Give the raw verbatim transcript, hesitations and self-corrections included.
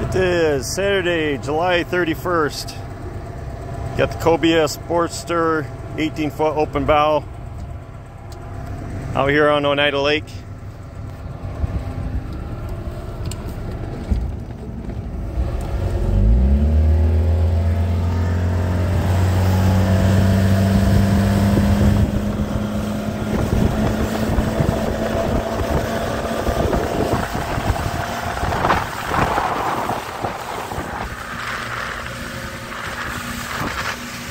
It is Saturday, July thirty-first. Got the Cobia Sportster eighteen foot open bow out here on Oneida Lake.